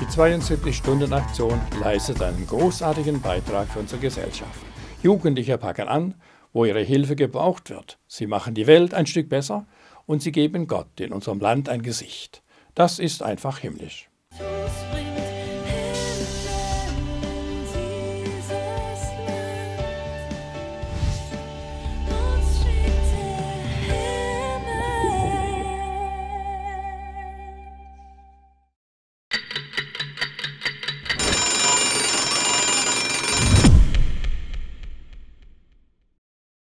72-Stunden-Aktion leistet einen großartigen Beitrag für unsere Gesellschaft. Jugendliche packen an, wo ihre Hilfe gebraucht wird. Sie machen die Welt ein Stück besser und sie geben Gott in unserem Land ein Gesicht. Das ist einfach himmlisch.